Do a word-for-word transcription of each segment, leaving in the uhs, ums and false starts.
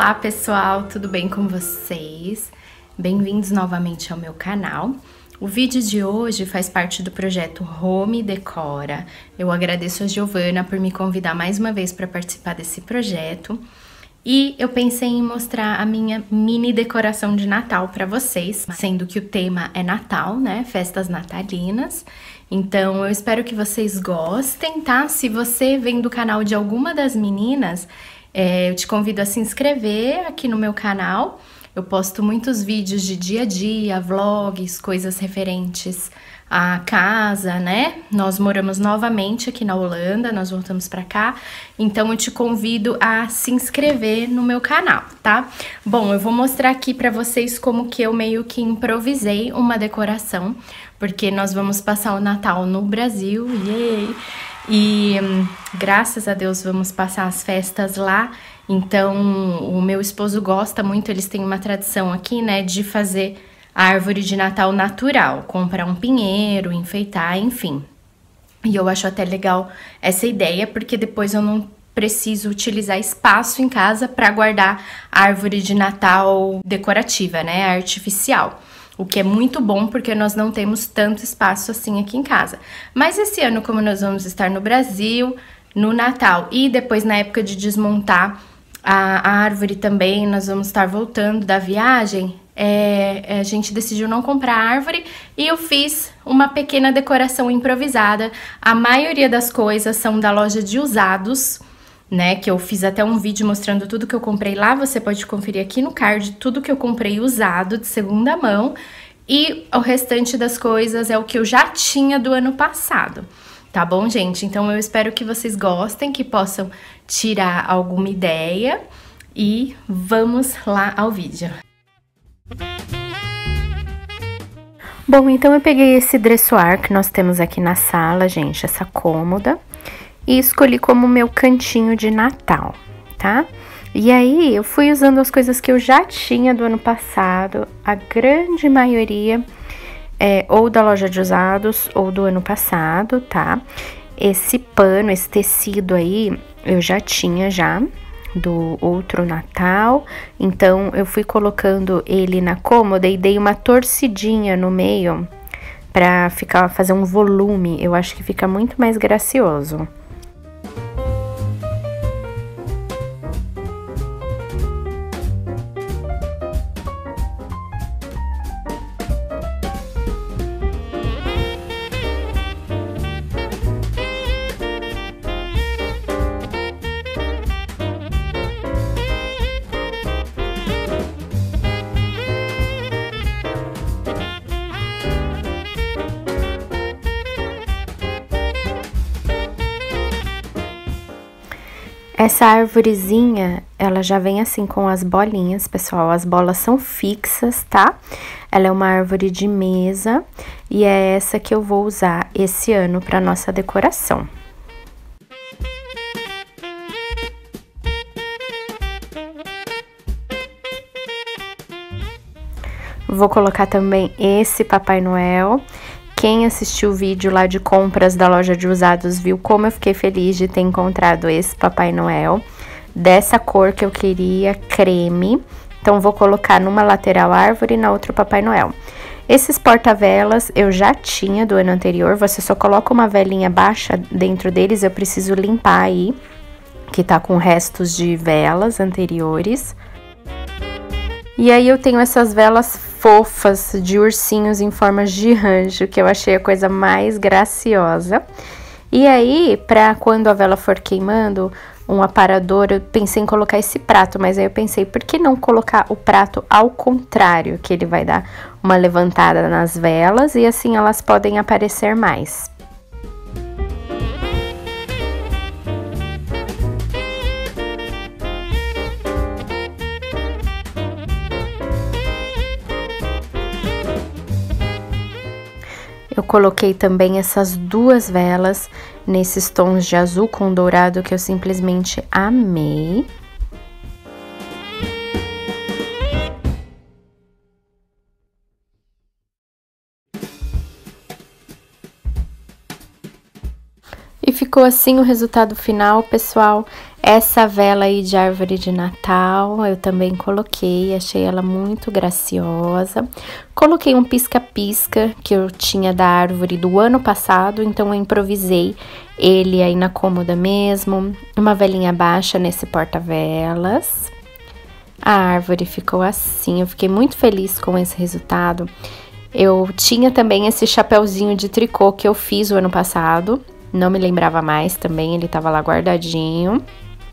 Olá pessoal, tudo bem com vocês? Bem-vindos novamente ao meu canal. O vídeo de hoje faz parte do projeto Home Decora. Eu agradeço a Giovana por me convidar mais uma vez para participar desse projeto. E eu pensei em mostrar a minha mini decoração de Natal para vocês, sendo que o tema é Natal, né? Festas natalinas. Então, eu espero que vocês gostem, tá? Se você vem do canal de alguma das meninas, é, eu te convido a se inscrever aqui no meu canal. Eu posto muitos vídeos de dia a dia, vlogs, coisas referentes à casa, né? Nós moramos novamente aqui na Holanda, nós voltamos pra cá, então eu te convido a se inscrever no meu canal, tá? Bom, eu vou mostrar aqui pra vocês como que eu meio que improvisei uma decoração, porque nós vamos passar o Natal no Brasil, yay! E hum, graças a Deus vamos passar as festas lá. Então o meu esposo gosta muito, eles têm uma tradição aqui, né, de fazer a árvore de Natal natural, comprar um pinheiro, enfeitar, enfim. E eu acho até legal essa ideia, porque depois eu não preciso utilizar espaço em casa para guardar a árvore de Natal decorativa, né, artificial. O que é muito bom, porque nós não temos tanto espaço assim aqui em casa. Mas esse ano, como nós vamos estar no Brasil, no Natal e depois na época de desmontar a, a árvore também, nós vamos estar voltando da viagem, é, a gente decidiu não comprar árvore e eu fiz uma pequena decoração improvisada. A maioria das coisas são da loja de usados, né, que eu fiz até um vídeo mostrando tudo que eu comprei lá, você pode conferir aqui no card tudo que eu comprei usado, de segunda mão, e o restante das coisas é o que eu já tinha do ano passado, tá bom, gente? Então eu espero que vocês gostem, que possam tirar alguma ideia, e vamos lá ao vídeo. Bom, então eu peguei esse dressoir que nós temos aqui na sala, gente, essa cômoda, e escolhi como meu cantinho de Natal, tá? E aí, eu fui usando as coisas que eu já tinha do ano passado, a grande maioria é ou da loja de usados ou do ano passado, tá? Esse pano, esse tecido aí, eu já tinha já do outro Natal, então eu fui colocando ele na cômoda e dei uma torcidinha no meio pra ficar, fazer um volume, eu acho que fica muito mais gracioso. Essa arvorezinha, ela já vem assim com as bolinhas, pessoal, as bolas são fixas, tá? Ela é uma árvore de mesa e é essa que eu vou usar esse ano para nossa decoração. Vou colocar também esse Papai Noel. Quem assistiu o vídeo lá de compras da loja de usados viu como eu fiquei feliz de ter encontrado esse Papai Noel, dessa cor que eu queria, creme. Então, vou colocar numa lateral árvore e na outra Papai Noel. Esses porta-velas eu já tinha do ano anterior, você só coloca uma velinha baixa dentro deles, eu preciso limpar aí, que tá com restos de velas anteriores. E aí eu tenho essas velas fofas de ursinhos em formas de anjo, que eu achei a coisa mais graciosa. E aí, pra quando a vela for queimando, um aparador, eu pensei em colocar esse prato, mas aí eu pensei, por que não colocar o prato ao contrário, que ele vai dar uma levantada nas velas e assim elas podem aparecer mais. Eu coloquei também essas duas velas nesses tons de azul com dourado que eu simplesmente amei. E ficou assim o resultado final, pessoal. Essa vela aí de árvore de Natal eu também coloquei, achei ela muito graciosa. Coloquei um pisca-pisca que eu tinha da árvore do ano passado, então eu improvisei ele aí na cômoda mesmo. Uma velinha baixa nesse porta-velas. A árvore ficou assim, eu fiquei muito feliz com esse resultado. Eu tinha também esse chapéuzinho de tricô que eu fiz o ano passado, não me lembrava mais também, ele tava lá guardadinho.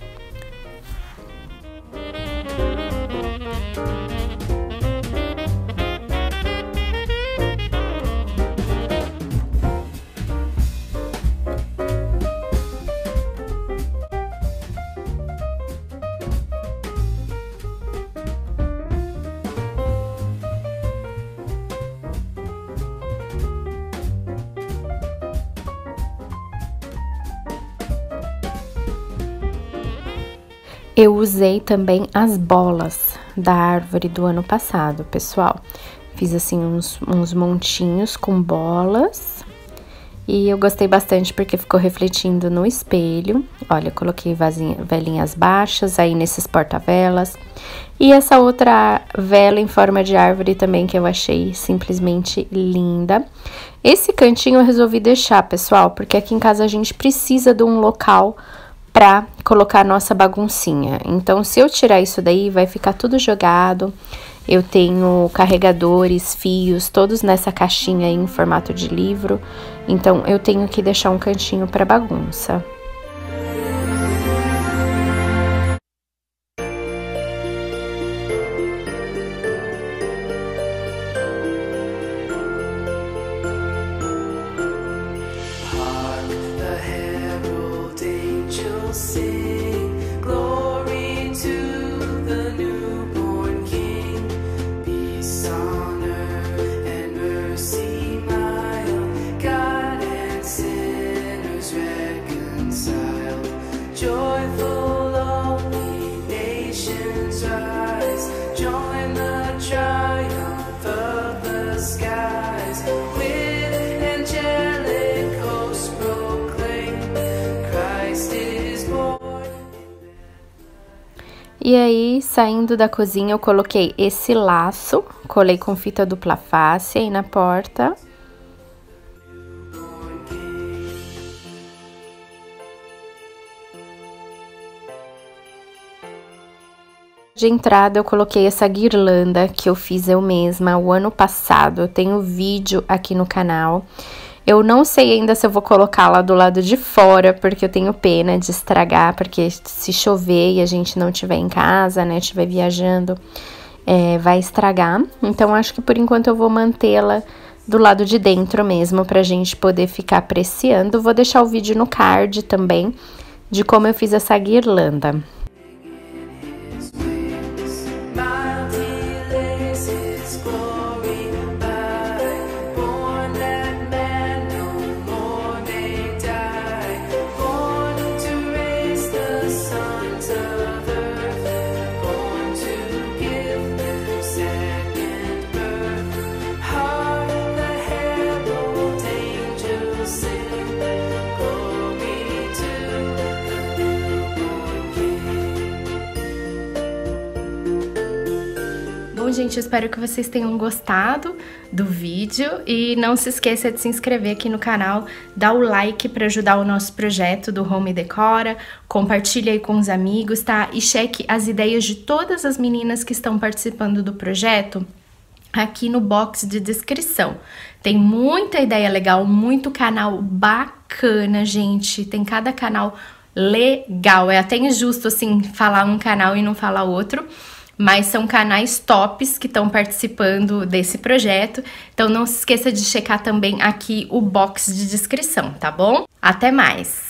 Eu usei também as bolas da árvore do ano passado, pessoal. Fiz assim uns, uns montinhos com bolas. E eu gostei bastante porque ficou refletindo no espelho. Olha, eu coloquei vasinha, velinhas baixas aí nesses porta-velas. E essa outra vela em forma de árvore também que eu achei simplesmente linda. Esse cantinho eu resolvi deixar, pessoal, porque aqui em casa a gente precisa de um local pra colocar a nossa baguncinha. Então, se eu tirar isso daí, vai ficar tudo jogado. Eu tenho carregadores, fios, todos nessa caixinha aí em formato de livro. Então, eu tenho que deixar um cantinho pra bagunça. E aí, saindo da cozinha, eu coloquei esse laço, colei com fita dupla face aí na porta. De entrada, eu coloquei essa guirlanda que eu fiz eu mesma o ano passado. Eu tenho vídeo aqui no canal. Eu não sei ainda se eu vou colocar lá do lado de fora, porque eu tenho pena de estragar, porque se chover e a gente não estiver em casa, né, estiver viajando, é, vai estragar. Então, acho que por enquanto eu vou mantê-la do lado de dentro mesmo, pra gente poder ficar apreciando. Vou deixar o vídeo no card também, de como eu fiz essa guirlanda. Bom, gente, eu espero que vocês tenham gostado do vídeo e não se esqueça de se inscrever aqui no canal, dar o like para ajudar o nosso projeto do Home Decora, compartilhe aí com os amigos, tá? E cheque as ideias de todas as meninas que estão participando do projeto aqui no box de descrição. Tem muita ideia legal, muito canal bacana, gente, tem cada canal legal, é até injusto, assim, falar um canal e não falar outro, mas são canais tops que estão participando desse projeto, então não se esqueça de checar também aqui o box de descrição, tá bom? Até mais!